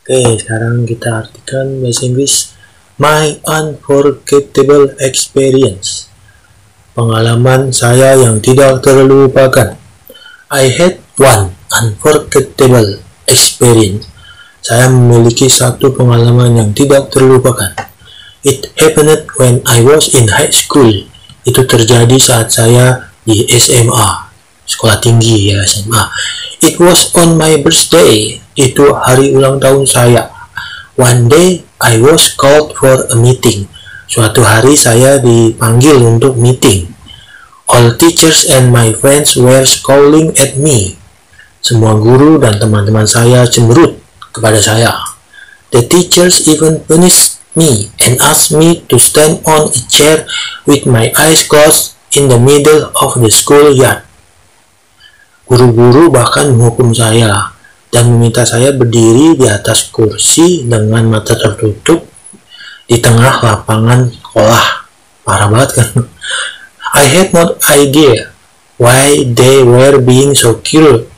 Oke, sekarang kita artikan bahasa Inggris. My unforgettable experience. Pengalaman saya yang tidak terlupakan. I had one unforgettable experience. Saya memiliki satu pengalaman yang tidak terlupakan. It happened when I was in high school. Itu terjadi saat saya di SMA, sekolah tinggi ya, SMA. It was on my birthday. Itu hari ulang tahun saya. One day I was called for a meeting. Suatu hari saya dipanggil untuk meeting. All teachers and my friends were scowling at me. Semua guru dan teman-teman saya cemberut kepada saya. The teachers even punished me and asked me to stand on a chair with my eyes closed in the middle of the schoolyard. Guru-guru bahkan menghukum saya dan meminta saya berdiri di atas kursi dengan mata tertutup di tengah lapangan sekolah. Parah banget kan? I had no idea why they were being so cruel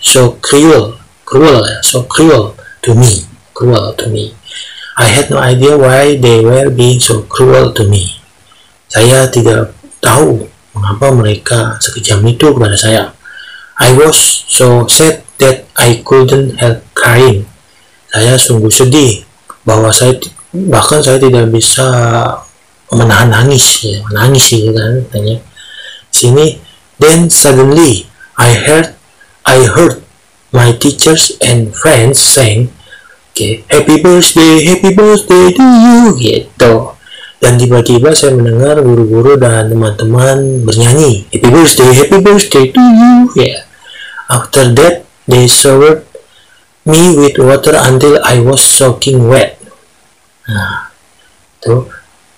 to me. I had no idea why they were being so cruel to me. Saya tidak tahu mengapa mereka sekejam itu kepada saya. I was so sad that I couldn't help crying. Saya sungguh sedih bahwa saya tidak bisa menahan nangis gitu kan katanya. Sini, then suddenly I heard my teachers and friends saying, okay, happy birthday to you gitu. Dan tiba-tiba saya mendengar guru-guru dan teman-teman bernyanyi happy birthday to you ya. After that they showered me with water until I was soaking wet. Nah, tuh.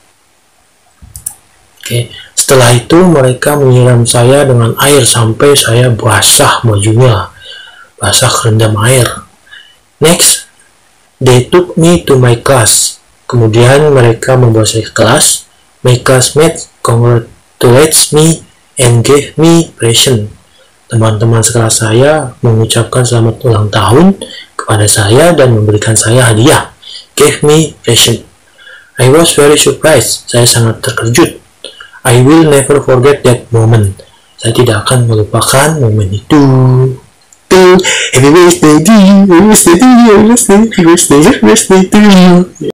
Oke, setelah itu mereka menyiram saya dengan air sampai saya basah bajunya, basah kerendam air. Next, they took me to my class. Kemudian mereka membawa saya ke kelas. My classmates congratulates me and gave me present. Teman-teman sekelas saya mengucapkan selamat ulang tahun kepada saya dan memberikan saya hadiah. Gave me present. I was very surprised. Saya sangat terkejut. I will never forget that moment. Saya tidak akan melupakan momen itu. Happy birthday to you, happy birthday to you, happy birthday to you.